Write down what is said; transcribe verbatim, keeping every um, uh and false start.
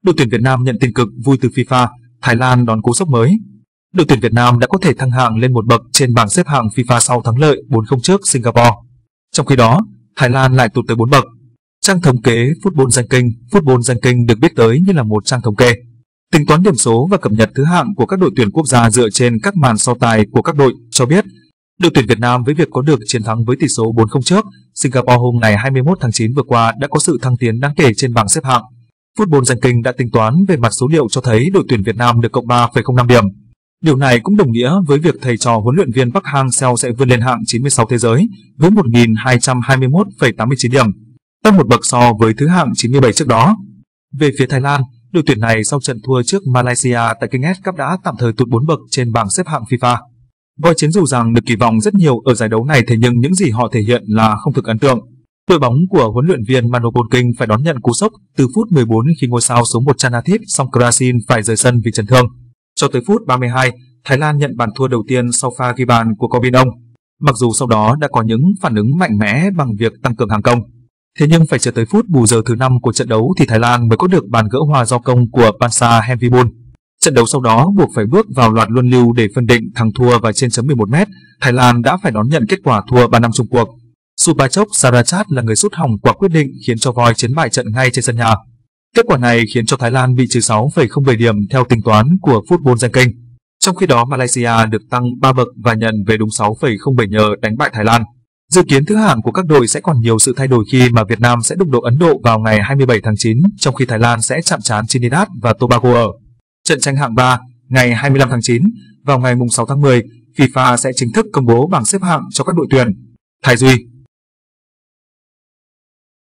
Đội tuyển Việt Nam nhận tin cực vui từ FIFA, Thái Lan đón cú sốc mới. Đội tuyển Việt Nam đã có thể thăng hạng lên một bậc trên bảng xếp hạng FIFA sau thắng lợi bốn không trước Singapore. Trong khi đó, Thái Lan lại tụt tới bốn bậc. Trang thống kế Football Ranking, Football Ranking được biết tới như là một trang thống kê, tính toán điểm số và cập nhật thứ hạng của các đội tuyển quốc gia dựa trên các màn so tài của các đội, cho biết đội tuyển Việt Nam với việc có được chiến thắng với tỷ số bốn không trước Singapore hôm ngày hai mươi mốt tháng chín vừa qua đã có sự thăng tiến đáng kể trên bảng xếp hạng. Football Ranking đã tính toán về mặt số liệu cho thấy đội tuyển Việt Nam được cộng ba phẩy không năm điểm. Điều này cũng đồng nghĩa với việc thầy trò huấn luyện viên Park Hang-seo sẽ vươn lên hạng chín mươi sáu thế giới với một nghìn hai trăm hai mươi mốt phẩy tám mươi chín điểm, tăng một bậc so với thứ hạng chín mươi bảy trước đó. Về phía Thái Lan, đội tuyển này sau trận thua trước Malaysia tại King S Cup đã tạm thời tụt bốn bậc trên bảng xếp hạng FIFA. Voi chiến dù rằng được kỳ vọng rất nhiều ở giải đấu này, thế nhưng những gì họ thể hiện là không thực ấn tượng. Đội bóng của huấn luyện viên Mano Polking phải đón nhận cú sốc từ phút mười bốn khi ngôi sao số một Chanathip Songkrasin phải rời sân vì chấn thương. Cho tới phút ba mươi hai, Thái Lan nhận bàn thua đầu tiên sau pha ghi bàn của Corbin. Mặc dù sau đó đã có những phản ứng mạnh mẽ bằng việc tăng cường hàng công, thế nhưng phải chờ tới phút bù giờ thứ năm của trận đấu thì Thái Lan mới có được bàn gỡ hòa do công của Pansa Hemviboon. Trận đấu sau đó buộc phải bước vào loạt luân lưu để phân định thắng thua và trên chấm mười một mét, Thái Lan đã phải đón nhận kết quả thua ba năm chung cuộc. Supachok Sarachat là người sút hỏng quả quyết định khiến cho Voi chiến bại trận ngay trên sân nhà. Kết quả này khiến cho Thái Lan bị trừ sáu phẩy không bảy điểm theo tính toán của Football Ranking. Trong khi đó Malaysia được tăng ba bậc và nhận về đúng sáu phẩy không bảy nhờ đánh bại Thái Lan. Dự kiến thứ hạng của các đội sẽ còn nhiều sự thay đổi khi mà Việt Nam sẽ đụng độ Ấn Độ vào ngày hai mươi bảy tháng chín, trong khi Thái Lan sẽ chạm trán Trinidad và Tobago ở trận tranh hạng ba ngày hai mươi lăm tháng chín. Vào ngày sáu tháng mười, FIFA sẽ chính thức công bố bảng xếp hạng cho các đội tuyển. Thái Duy